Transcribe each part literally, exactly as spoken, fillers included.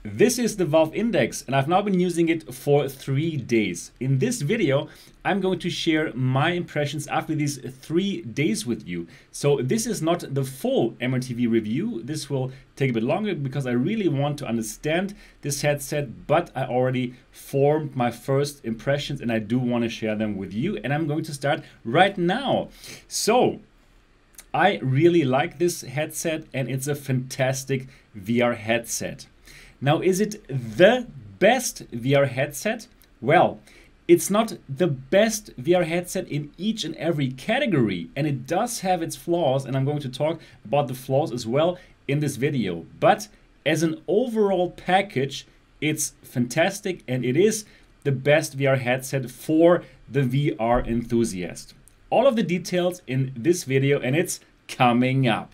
This is the Valve Index and I've now been using it for three days. In this video, I'm going to share my impressions after these three days with you. So this is not the full M R T V review. This will take a bit longer because I really want to understand this headset, but I already formed my first impressions and I do want to share them with you. And I'm going to start right now. So I really like this headset and it's a fantastic V R headset. Now, is it the best V R headset? Well, it's not the best V R headset in each and every category, and it does have its flaws, and I'm going to talk about the flaws as well in this video. But as an overall package, it's fantastic, and it is the best V R headset for the V R enthusiast. All of the details in this video, and it's coming up.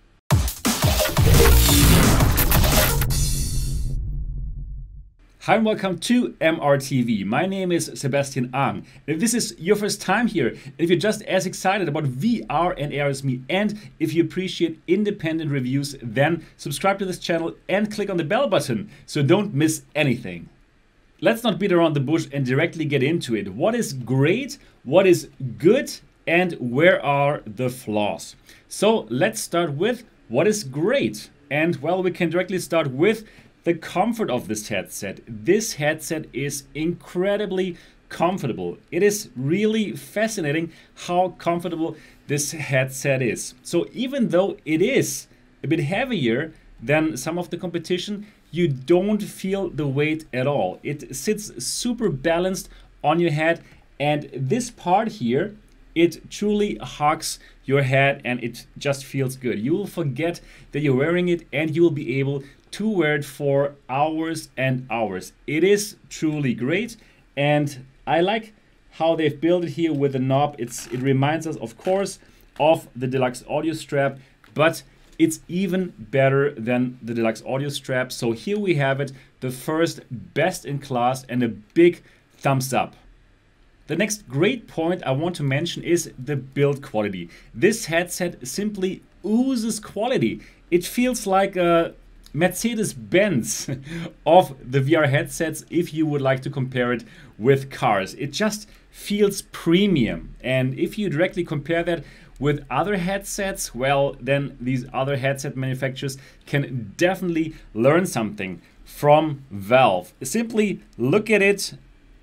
Hi and welcome to M R T V. My name is Sebastian Ang. If this is your first time here, if you're just as excited about V R and A R as me, and if you appreciate independent reviews, then subscribe to this channel and click on the bell button so don't miss anything. Let's not beat around the bush and directly get into it. What is great, what is good, and where are the flaws? So let's start with what is great. And well, we can directly start with the comfort of this headset. This headset is incredibly comfortable. It is really fascinating how comfortable this headset is. So even though it is a bit heavier than some of the competition, you don't feel the weight at all. It sits super balanced on your head, and this part here, it truly hugs your head and it just feels good. You will forget that you're wearing it and you will be able to wear it for hours and hours. It is truly great, and I like how they've built it here with the knob. It's it reminds us, of course, of the deluxe audio strap, but it's even better than the deluxe audio strap. So here we have it, the first best in class, and a big thumbs up. The next great point I want to mention is the build quality. This headset simply oozes quality. It feels like a Mercedes-Benz of the V R headsets if you would like to compare it with cars. It just feels premium. And if you directly compare that with other headsets, well, then these other headset manufacturers can definitely learn something from Valve. Simply look at it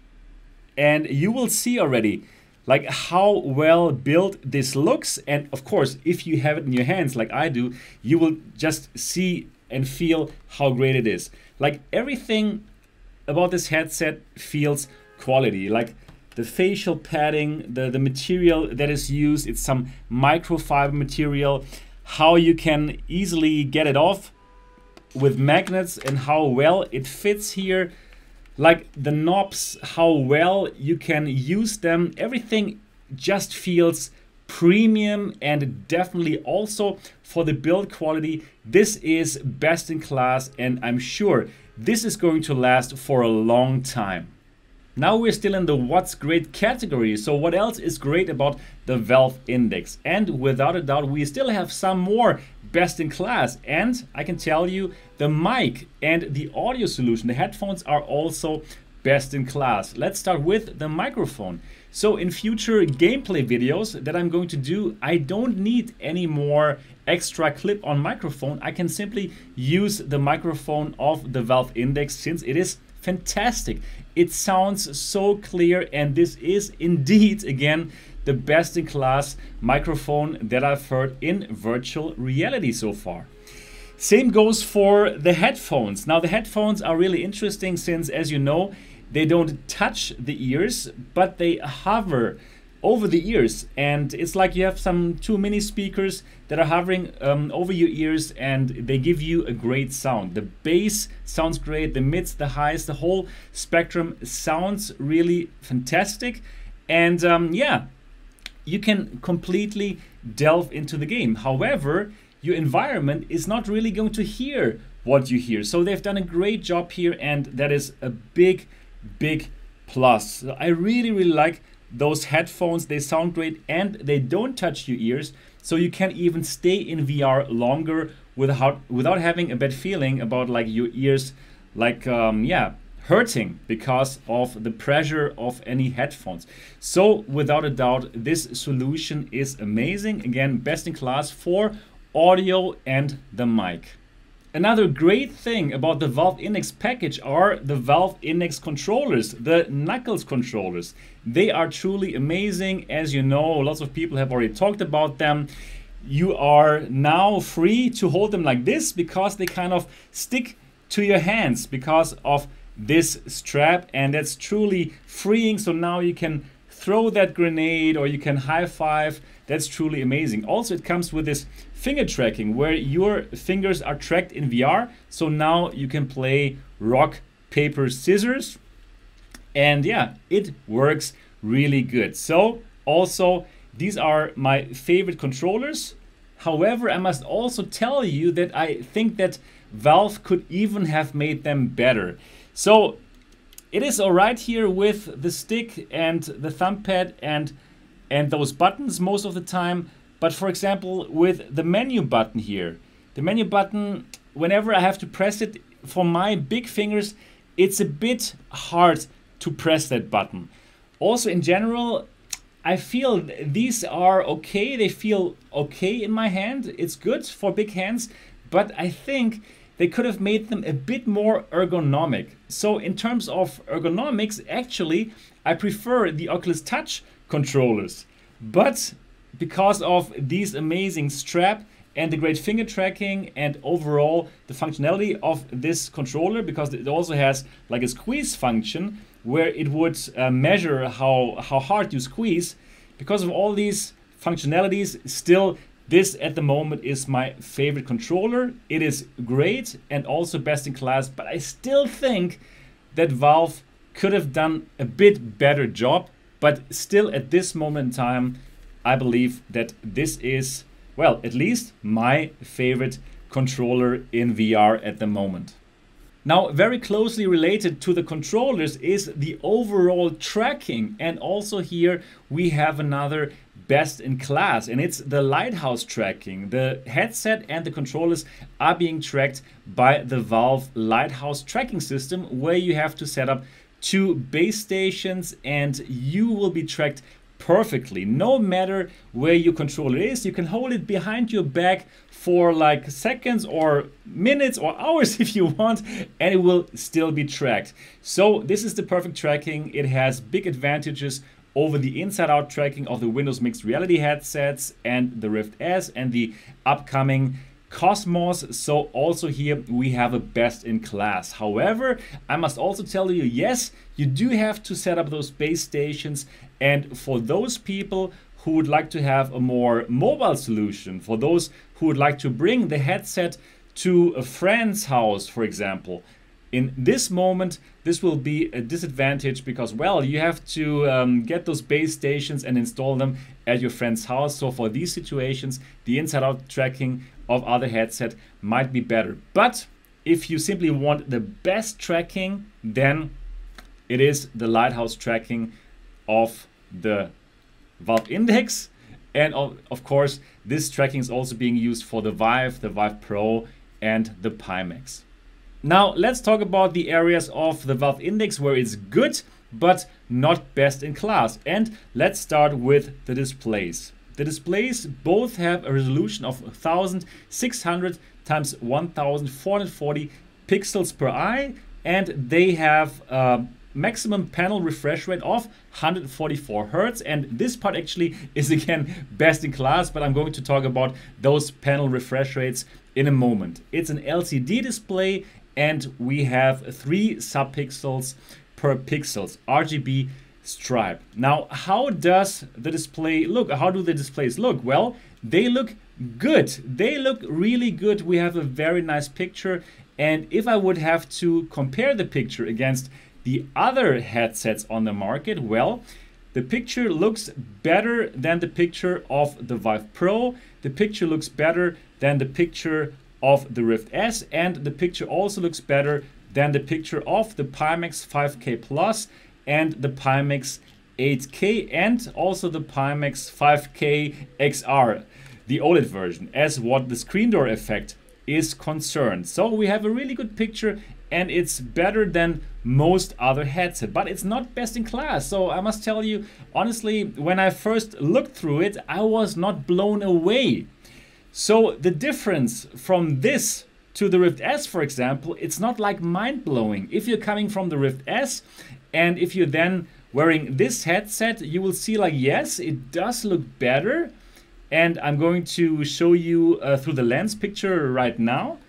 and you will see already like how well built this looks. And of course, if you have it in your hands like I do, you will just see and feel how great it is. Like everything about this headset feels quality. Like the facial padding, the, the material that is used, it's some microfiber material, how you can easily get it off with magnets and how well it fits here. Like the knobs, how well you can use them. Everything just feels premium, and definitely also for the build quality, this is best in class, and I'm sure this is going to last for a long time. Now we're still in the what's great category. So what else is great about the Valve Index? And without a doubt, we still have some more best in class. And I can tell you the mic and the audio solution, the headphones are also best in class. Let's start with the microphone. So in future gameplay videos that I'm going to do, I don't need any more extra clip-on microphone. I can simply use the microphone of the Valve Index since it is fantastic. It sounds so clear, and this is indeed, again, the best in class microphone that I've heard in virtual reality so far. Same goes for the headphones. Now the headphones are really interesting since, as you know, they don't touch the ears, but they hover over the ears. And it's like you have some two mini speakers that are hovering um, over your ears, and they give you a great sound. The bass sounds great, the mids, the highs, the whole spectrum sounds really fantastic. And um, yeah, you can completely delve into the game. However, your environment is not really going to hear what you hear. So they've done a great job here, and that is a big big plus. So I really really like those headphones. They sound great and they don't touch your ears, so you can even stay in V R longer without without having a bad feeling about like your ears like um, yeah, hurting because of the pressure of any headphones. So without a doubt, this solution is amazing. Again, best in class for audio and the mic. Another great thing about the Valve Index package are the Valve Index controllers, the Knuckles controllers. They are truly amazing. As you know, lots of people have already talked about them. You are now free to hold them like this because they kind of stick to your hands because of this strap, and that's truly freeing. So now you can throw that grenade or you can high five. That's truly amazing. Also, it comes with this finger tracking where your fingers are tracked in V R. So now you can play rock, paper, scissors. And yeah, it works really good. So also, these are my favorite controllers. However, I must also tell you that I think that Valve could even have made them better. So it is all right here with the stick and the thumb pad and and those buttons most of the time. But for example, with the menu button here, the menu button, whenever I have to press it, for my big fingers, it's a bit hard to press that button. Also in general, I feel these are okay. They feel okay in my hand. It's good for big hands, but I think they could have made them a bit more ergonomic. So in terms of ergonomics, actually, I prefer the Oculus Touch controllers. But because of these amazing strap and the great finger tracking and overall the functionality of this controller, because it also has like a squeeze function where it would uh, measure how, how hard you squeeze. Because of all these functionalities, still this at the moment is my favorite controller. It is great and also best in class, but I still think that Valve could have done a bit better job. But still at this moment in time, I believe that this is, well, at least my favorite controller in V R at the moment. Now, very closely related to the controllers is the overall tracking. And also here we have another best in class, and it's the Lighthouse tracking. The headset and the controllers are being tracked by the Valve Lighthouse tracking system, where you have to set up two base stations and you will be tracked perfectly. No matter where your controller is, you can hold it behind your back for like seconds or minutes or hours if you want, and it will still be tracked. So this is the perfect tracking. It has big advantages over the inside-out tracking of the Windows Mixed Reality headsets and the Rift S and the upcoming Cosmos. So also here we have a best in class. However, I must also tell you, yes, you do have to set up those base stations, and for those people who would like to have a more mobile solution, for those who would like to bring the headset to a friend's house, for example, in this moment, this will be a disadvantage because, well, you have to um, get those base stations and install them at your friend's house. So for these situations, the inside-out tracking of other headset might be better. But if you simply want the best tracking, then it is the Lighthouse tracking of the Valve Index. And of, of course, this tracking is also being used for the Vive, the Vive Pro, and the Pimax. Now let's talk about the areas of the Valve Index where it's good but not best in class. And let's start with the displays. The displays both have a resolution of one thousand six hundred times one thousand four hundred forty pixels per eye, and they have a maximum panel refresh rate of one hundred forty-four hertz. And this part actually is again best in class, but I'm going to talk about those panel refresh rates in a moment. It's an L C D display, and we have three subpixels per pixels, R G B stripe. Now, how does the display look? How do the displays look? Well, they look good. They look really good. We have a very nice picture. And if I would have to compare the picture against the other headsets on the market, well, the picture looks better than the picture of the Vive Pro. The picture looks better than the picture of the Rift S, and the picture also looks better than the picture of the Pimax five K Plus and the Pimax eight K, and also the Pimax five K X R, the OLED version, as what the screen door effect is concerned. So we have a really good picture and it's better than most other headset, but it's not best in class. So I must tell you, honestly, when I first looked through it, I was not blown away. So the difference from this to the Rift S, for example, it's not like mind-blowing. If you're coming from the Rift S and if you're then wearing this headset, you will see like, yes, it does look better. And I'm going to show you uh, through the lens picture right now.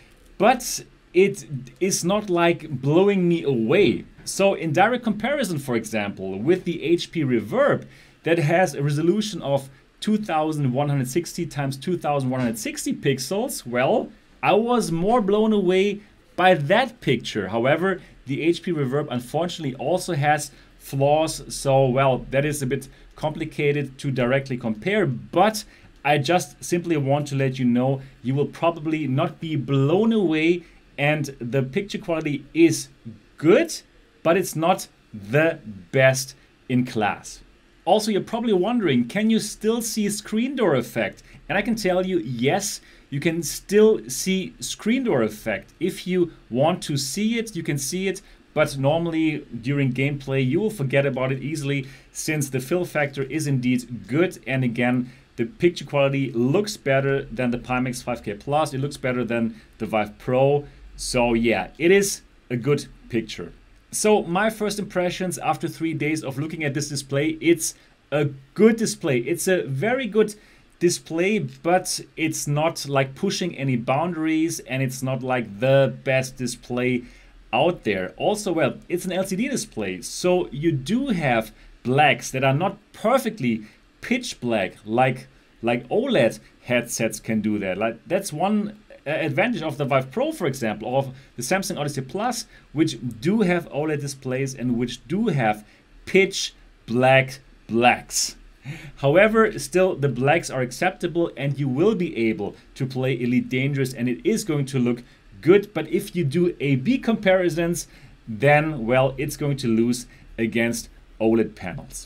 But it is not like blowing me away. So in direct comparison, for example, with the H P Reverb that has a resolution of two thousand one hundred sixty times two thousand one hundred sixty pixels, well, I was more blown away by that picture. However, the H P Reverb unfortunately also has flaws, so well, that is a bit complicated to directly compare, but I just simply want to let you know you will probably not be blown away, and the picture quality is good, but it's not the best in class. Also, you're probably wondering, can you still see screen door effect? And I can tell you, yes, you can still see screen door effect. If you want to see it, you can see it, but normally during gameplay you will forget about it easily, since the fill factor is indeed good, and again, the picture quality looks better than the Pimax five K Plus, it looks better than the Vive Pro, so yeah, it is a good picture. So my first impressions after three days of looking at this display, it's a good display. It's a very good display, but it's not like pushing any boundaries, and it's not like the best display out there. Also, well, it's an L C D display, so you do have blacks that are not perfectly pitch black like like OLED headsets can do that. Like that's one uh, advantage of the Vive Pro, for example, or of the Samsung Odyssey Plus, which do have OLED displays and which do have pitch black blacks. However, still the blacks are acceptable, and you will be able to play Elite Dangerous, and it is going to look good. But if you do A B comparisons, then well, it's going to lose against OLED panels.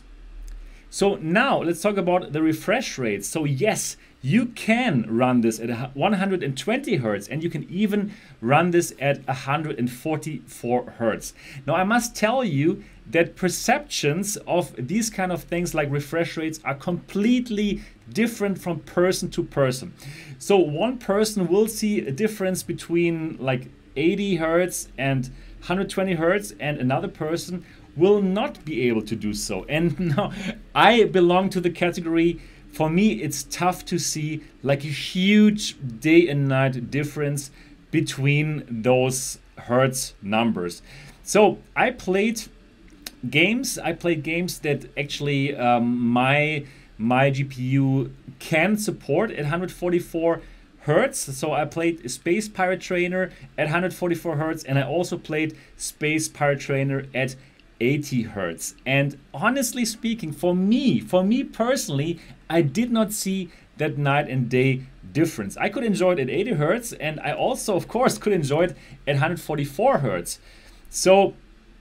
So now let's talk about the refresh rate. So yes, you can run this at one hundred twenty hertz, and you can even run this at one hundred forty-four hertz. Now I must tell you that perceptions of these kind of things like refresh rates are completely different from person to person. So one person will see a difference between like eighty hertz and one hundred twenty hertz, and another person will not be able to do so. And now I belong to the category, for me it's tough to see like a huge day and night difference between those hertz numbers. So I played games, I played games that actually um, my my G P U can support at one hundred forty-four hertz. So I played Space Pirate Trainer at one hundred forty-four hertz, and I also played Space Pirate Trainer at eighty hertz. And honestly speaking, for me, for me personally, I did not see that night and day difference. I could enjoy it at eighty hertz, and I also, of course, could enjoy it at one hundred forty-four hertz. So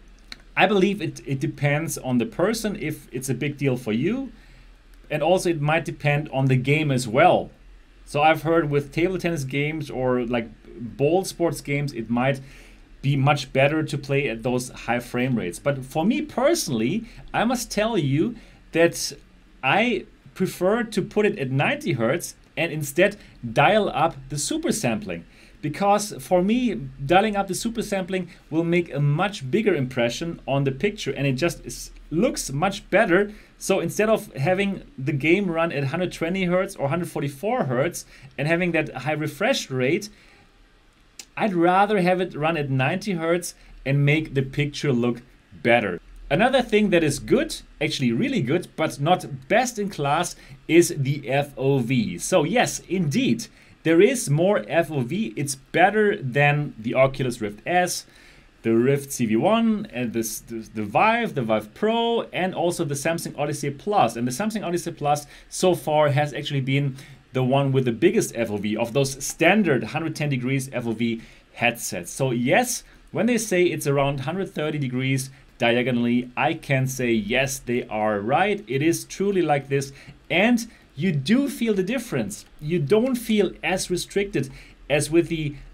I believe it, it depends on the person if it's a big deal for you, and also it might depend on the game as well. So I've heard with table tennis games or like ball sports games, it might be much better to play at those high frame rates. But for me personally, I must tell you that I prefer to put it at ninety hertz and instead dial up the super sampling. Because for me, dialing up the super sampling will make a much bigger impression on the picture, and it just is, looks much better. So instead of having the game run at one hundred twenty hertz or one hundred forty-four hertz and having that high refresh rate, I'd rather have it run at ninety hertz and make the picture look better. Another thing that is good, actually really good, but not best in class, is the F O V. So yes, indeed, there is more F O V. It's better than the Oculus Rift S, the Rift C V one, and this, the, the Vive, the Vive Pro, and also the Samsung Odyssey Plus. And the Samsung Odyssey Plus so far has actually been the one with the biggest F O V of those standard one hundred ten degrees F O V headsets. So yes, when they say it's around one hundred thirty degrees diagonally, I can say yes, they are right. It is truly like this, and you do feel the difference. You don't feel as restricted as with the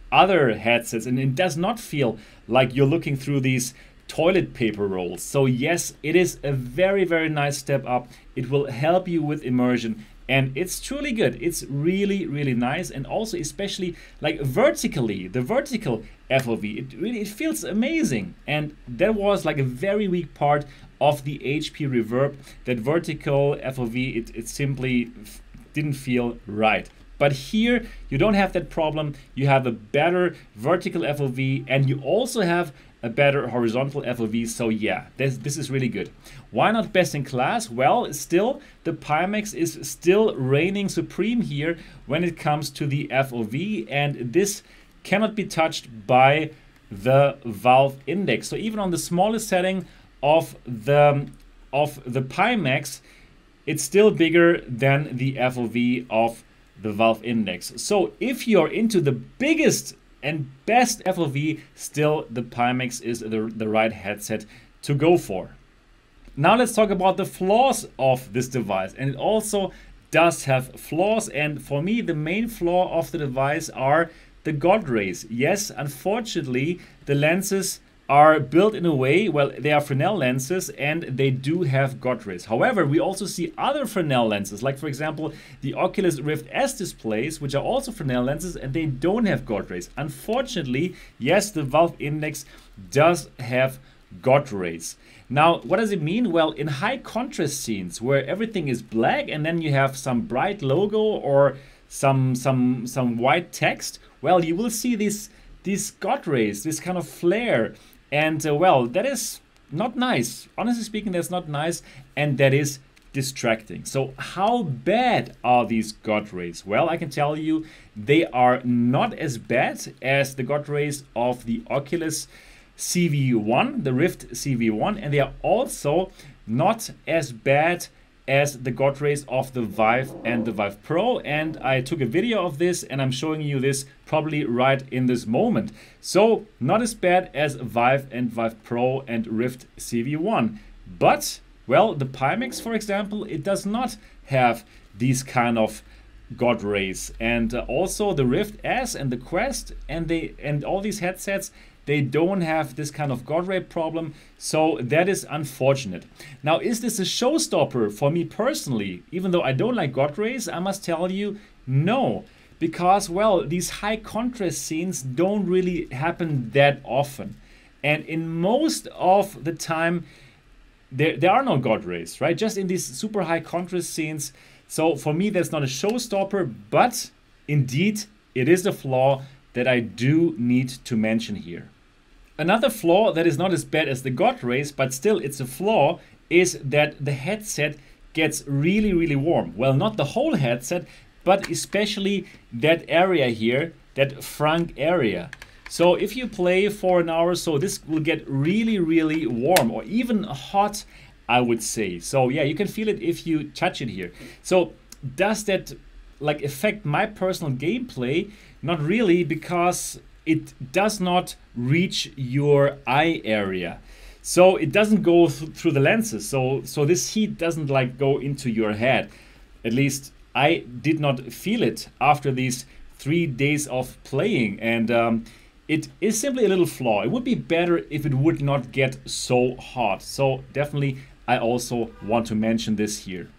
other headsets, and it does not feel like you're looking through these toilet paper rolls. So yes, it is a very, very nice step up. It will help you with immersion, and it's truly good. It's really, really nice, and also especially like vertically, the vertical F O V, it really it feels amazing. And that was like a very weak part of the H P Reverb. That vertical F O V, it, it simply didn't feel right. But here you don't have that problem. You have a better vertical F O V, and you also have a better horizontal F O V. So yeah, this, this is really good. Why not best in class? Well, still the Pimax is still reigning supreme here when it comes to the F O V, and this cannot be touched by the valve index. So even on the smallest setting of the of the Pimax, it's still bigger than the F O V of the valve index. So if you're into the biggest and best F O V, still the Pimax is the, the right headset to go for. Now let's talk about the flaws of this device. And it also does have flaws, and for me the main flaw of the device are the God rays. Yes, unfortunately the lenses are built in a way, well, they are Fresnel lenses and they do have God rays. However, we also see other Fresnel lenses, like for example the Oculus Rift S displays, which are also Fresnel lenses, and they don't have God rays. Unfortunately, yes, the valve index does have God rays. Now, what does it mean? Well, in high contrast scenes where everything is black and then you have some bright logo or some some some white text, well, you will see these these God rays, this kind of flare. And uh, well, that is not nice. Honestly speaking, that's not nice, and that is distracting. So how bad are these God rays? Well, I can tell you they are not as bad as the God rays of the Oculus C V one, the Rift C V one, and they are also not as bad as the God rays of the Vive and the Vive Pro. And I took a video of this and I'm showing you this probably right in this moment. So not as bad as Vive and Vive Pro and Rift C V one. But, well, the Pimax, for example, it does not have these kind of God rays. And uh, also the Rift S and the Quest and, they, and all these headsets, they don't have this kind of God ray problem, so that is unfortunate. Now, is this a showstopper for me personally? Even though I don't like God rays, I must tell you, no. Because, well, these high contrast scenes don't really happen that often. And in most of the time, there, there are no God rays, right? Just in these super high contrast scenes. So for me, that's not a showstopper, but indeed, it is a flaw that I do need to mention here. Another flaw that is not as bad as the God rays, but still it's a flaw, is that the headset gets really, really warm. Well, not the whole headset, but especially that area here, that front area. So if you play for an hour or so, this will get really, really warm, or even hot, I would say. So yeah, you can feel it if you touch it here. So does that like affect my personal gameplay? Not really, because it does not reach your eye area. So it doesn't go th through the lenses. So, so this heat doesn't like go into your head. At least I did not feel it after these three days of playing. And um, it is simply a little flaw. It would be better if it would not get so hot. So definitely I also want to mention this here.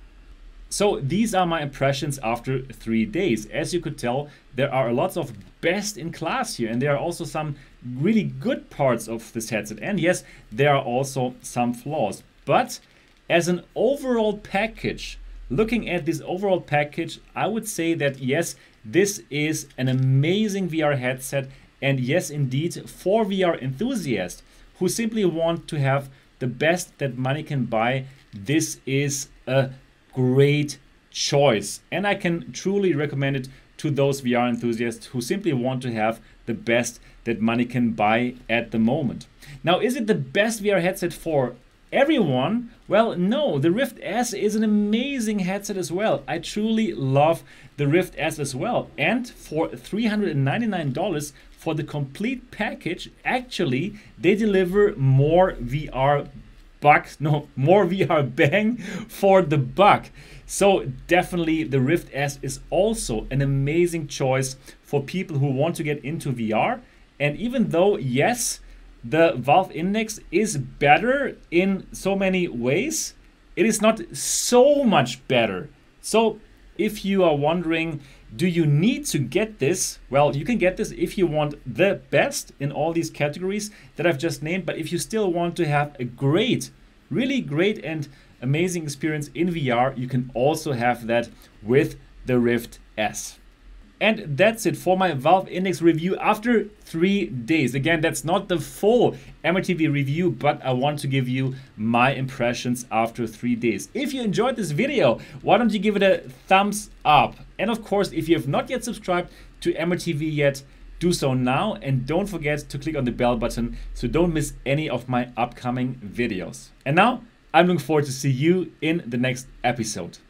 So these are my impressions after three days. As you could tell, there are lots of best in class here, and there are also some really good parts of this headset. And yes, there are also some flaws. But as an overall package, looking at this overall package, I would say that yes, this is an amazing V R headset. And yes, indeed, for V R enthusiasts who simply want to have the best that money can buy, this is a great choice, and I can truly recommend it to those V R enthusiasts who simply want to have the best that money can buy at the moment. Now, is it the best V R headset for everyone? Well, no. The Rift S is an amazing headset as well. I truly love the Rift S as well, and for three hundred ninety-nine dollars for the complete package, actually they deliver more V R buck, no, more V R bang for the buck. So definitely the Rift S is also an amazing choice for people who want to get into V R. And even though, yes, the Valve Index is better in so many ways, it is not so much better. So if you are wondering, do you need to get this? Well, you can get this if you want the best in all these categories that I've just named. But if you still want to have a great, really great and amazing experience in V R, you can also have that with the Rift S. And that's it for my Valve Index review after three days. Again, that's not the full M R T V review, but I want to give you my impressions after three days. If you enjoyed this video, why don't you give it a thumbs up? And of course, if you have not yet subscribed to M R T V yet, do so now. And don't forget to click on the bell button so don't miss any of my upcoming videos. And now, I'm looking forward to see you in the next episode.